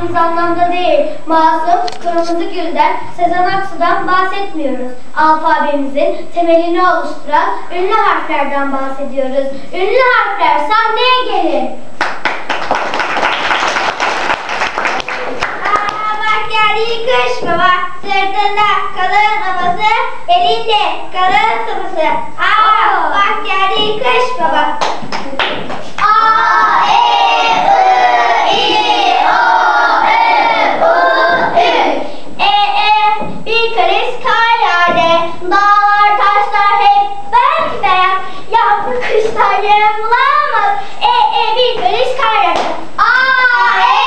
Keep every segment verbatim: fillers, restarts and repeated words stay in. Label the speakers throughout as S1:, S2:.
S1: anladığımız anlamda değil. Masum, Kırmızı Gül'den, Sezen Aksu'dan bahsetmiyoruz. Alfabemizin temelini oluşturan ünlü harflerden bahsediyoruz. Ünlü harfler sahneye gelin.
S2: Geldi kış baba, sırtında kalın havası, elinde kalın sıvısı. Aa, bak geldi kış baba. A, E, I, O, F, U, Ü. E, E, bir karış karlarda, dağlar taşlar hep bembeyaz. Yavru kuşlar yem bulamaz. E, E, bir karış karlarda. A, E,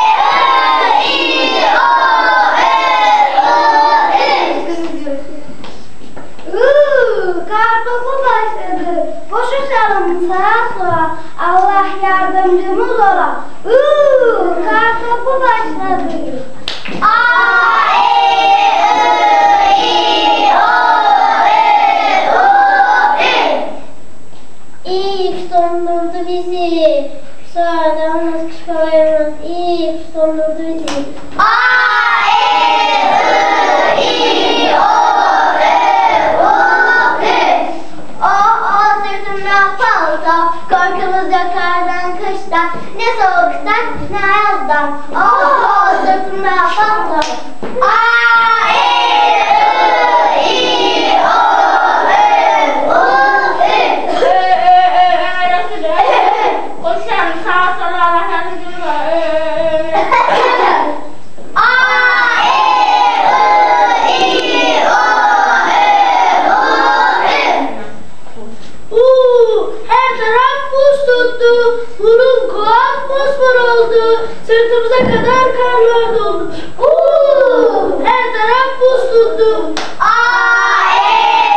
S2: Kartopu başladı. Koşuşalım sağa sola. Allah yardımcımız ola. Uuu, kartopu başladı. A, E, I, O, F, U, Ü. İlk dondurdu bizi. Sonradan kış balayımız ilk dondurdu bizi. A, E, I, O, korkumuz yok kardan kıştan, ne soğuktan ne ayazdan. Oh, sırtımda palto. A, E, I, O, F, U, Ü. Koşan sağa sola Allah yardımcımız var. A, E, I, O, F, U, Ü. Her taraf buz tuttu, burun kulak mosmor oldu, sırtımıza kadar karlar doldu. Uuu, her taraf buz tuttu. A, E,